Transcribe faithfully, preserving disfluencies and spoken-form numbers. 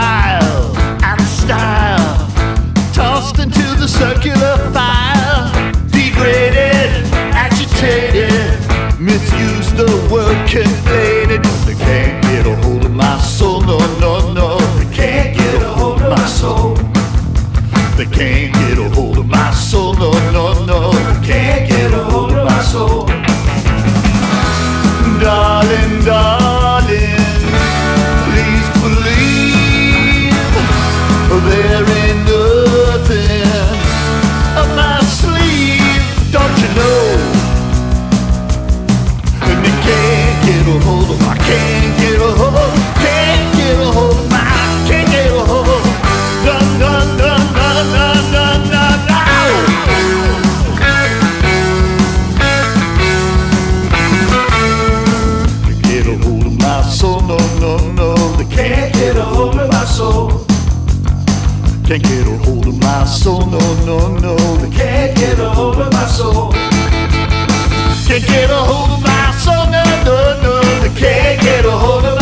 vile and style, tossed into the circular file, degraded, agitated, misused, the word conflated. They can't get a hold of my soul, no, no, no. They can't get a hold of my soul. They can't get a hold of my soul, no, no, no. They can't get a hold of my soul. Darling, darling, please believe there ain't nothing up my sleeve. Don't you know? And they can't get a hold of my, can't get a hold, can't get a hold of my, can't get a hold. Dun, dun, dun, dun, dun, dun, dun, dun. Get a hold of my soul, no, no, no. They can't get a hold of my soul. Can't get a hold of my soul, no, no, no. They can't get a hold of my soul. Can't get a hold of my soul, no, no, no. They can't get a hold of